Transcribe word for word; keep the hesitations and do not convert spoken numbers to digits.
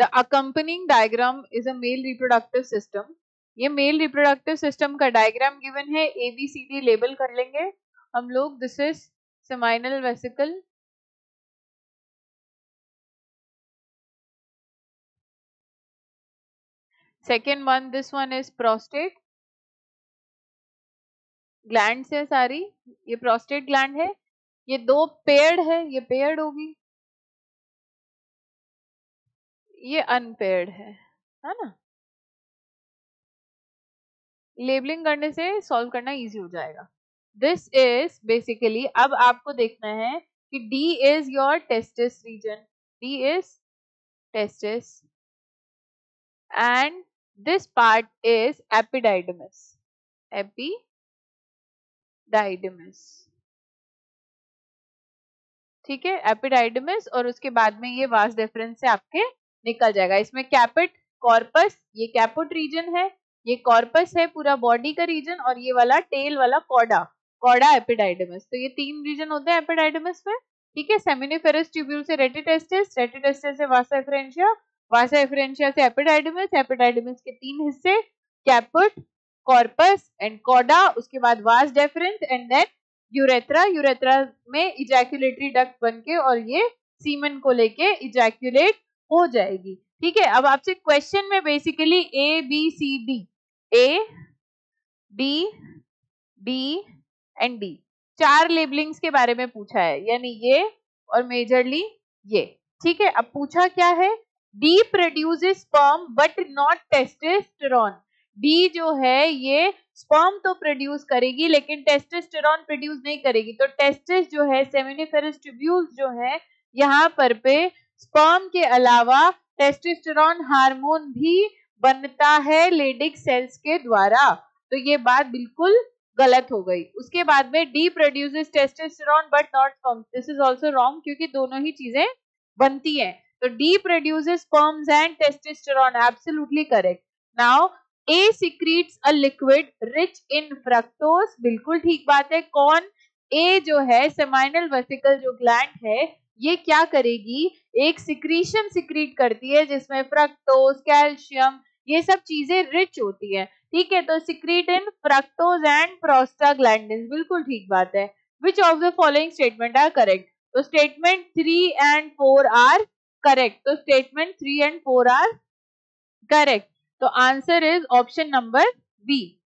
The accompanying diagram is a male reproductive system. ये male reproductive system का diagram given है, A B C D label कर लेंगे हम लोग। This is seminal vesicle, second one, this one is prostate, gland है sorry, ये prostate gland है। ये दो पेयर्ड है, ये पेयर्ड होगी, ये अनपेयर्ड है, है ना। लेबलिंग करने से सॉल्व करना इजी हो जाएगा। दिस इज बेसिकली, अब आपको देखना है कि D is your testis region, D is testis and this part is epididymis, epididymis, ठीक है, एपिडाइडमिस। और उसके बाद में ये वास डेफरेंस से आपके निकल जाएगा। इसमें कैपिट, कॉर्पस, ये कैपिट रीजन है, ये कॉर्पस है पूरा बॉडी का रीजन, और ये वाला टेल वाला कॉर्डा, कॉर्डा एपिडाइडमिस। तो ये तीन रीजन होते हैं एपिडाइडमिस में, ठीक है। सेमिनिफेरस ट्यूब्यूल से रेटिटेस्टिस, रेटिटेस्टिस से वासा एफरेंशिया, वासा एफरेंशिया से एपिडाइडमिस, एपिडाइडमिस के तीन हिस्से, कैपिट, कॉर्पस एंड कॉर्डा, उसके बाद vas deferens and then urethra, urethra में इजैक्यूलेटरी डक्ट बनके और ये सीमन को लेके इजैक्यूलेट हो जाएगी, ठीक है। अब आपसे क्वेश्चन में basically A B C D, A D D and D, चार लेबलिंग्स के बारे में पूछा है, यानी ये और मेजरली ये, ठीक है। अब पूछा क्या है, D produces sperm but not testosterone. D जो है ये स्पर्म तो प्रोड्यूस करेगी लेकिन टेस्टोस्टेरोन प्रोड्यूस नहीं करेगी। तो टेस्टिस जो है, सेमिनिफेरस ट्यूब्यूल्स जो है, यहाँ पर पे स्पर्म के अलावा टेस्टोस्टेरोन हार्मोन भी बनता है लेडिक सेल्स के द्वारा। तो ये बात बिल्कुल गलत हो गई। उसके बाद में D produces testosterone but not sperm, this is also wrong क्योंकि दोनों ही चीजें बनती हैं। तो D produces sperms and testosterone, absolutely correct. Now A secretes a liquid rich in fructose, बिल्कुल ठीक बात है। कौन? ए जो है सेमाइनल वेसिकल जो ग्लैंड है, ये क्या करेगी, एक सिक्रीशन सिक्रीट करती है जिसमें फ्रक्टोज, कैल्शियम, ये सब चीजें रिच होती है, ठीक है। तो secrete in fructose and prostaglandins, बिल्कुल ठीक बात है। Which of the following statement are correct? तो statement three and four are correct. तो statement three and four are correct. तो answer is option number B.